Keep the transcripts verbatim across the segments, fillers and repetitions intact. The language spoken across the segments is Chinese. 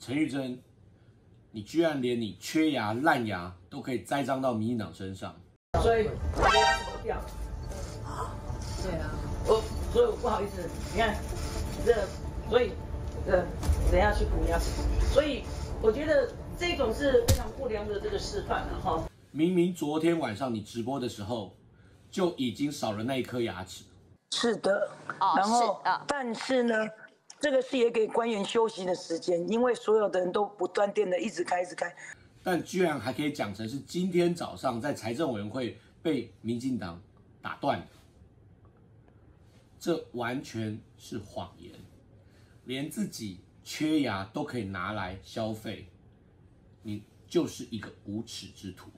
陈玉珍，你居然连你缺牙烂牙都可以栽赃到民进党身上， 所以我的牙齿都掉了。对啊，我所以我不好意思，你看这，所以呃，等一下去补牙齿。所以我觉得这种是非常不良的这个示范了哈。 明明昨天晚上你直播的时候就已经少了那一颗牙齿。 是的， 哦然后是啊但是呢，这个是也给官员休息的时间，因为所有的人都不断电的一直开一直开。 但居然还可以讲成是今天早上在财政委员会被民进党打断的，这完全是谎言，连自己缺牙都可以拿来消费，你就是一个无耻之徒。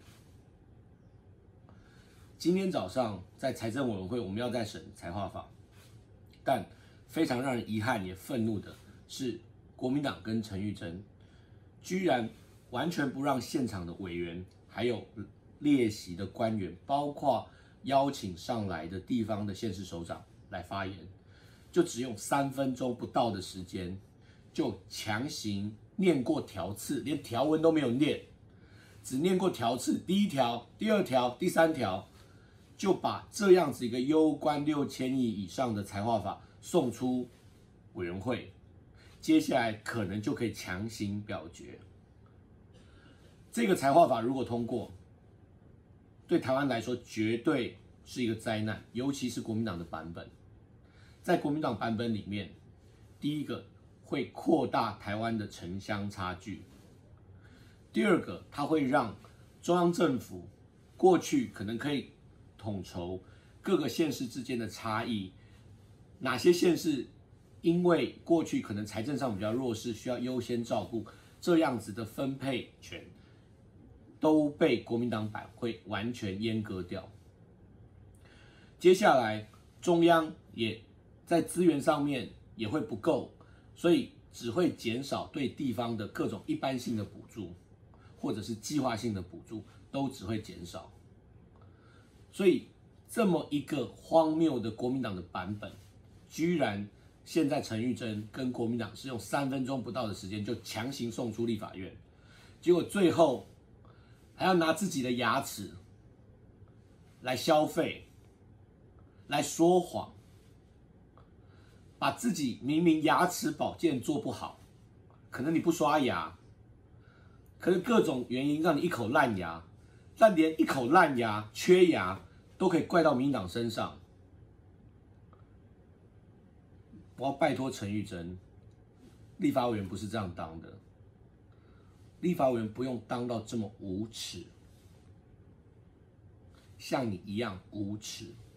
今天早上在财政委员会，我们要再审财划法，但非常让人遗憾也愤怒的是，国民党跟陈玉珍居然完全不让现场的委员还有列席的官员，包括邀请上来的地方的县市首长来发言，就只用三分钟不到的时间，就强行念过条次，连条文都没有念，只念过条次，第一条、第二条、第三条，就把这样子一个攸关六千亿以上的财划法送出委员会，接下来可能就可以强行表决。这个财划法如果通过，对台湾来说绝对是一个灾难，尤其是国民党的版本。在国民党版本里面，第一个会扩大台湾的城乡差距，第二个它会让中央政府过去可能可以统筹各个县市之间的差异，哪些县市因为过去可能财政上比较弱势，需要优先照顾，这样子的分配权都被国民党版会完全阉割掉。接下来中央也在资源上面也会不够，所以只会减少对地方的各种一般性的补助，或者是计划性的补助，都只会减少。所以这么一个荒谬的国民党的版本，居然现在陈玉珍跟国民党是用三分钟不到的时间就强行送出立法院，结果最后还要拿自己的牙齿来消费，来说谎，把自己明明牙齿保健做不好，可能你不刷牙，可能各种原因让你一口烂牙，但连一口烂牙、缺牙都可以怪到民进党身上。我要拜托陈玉珍，立法委员不是这样当的，立法委员不用当到这么无耻，像你一样无耻。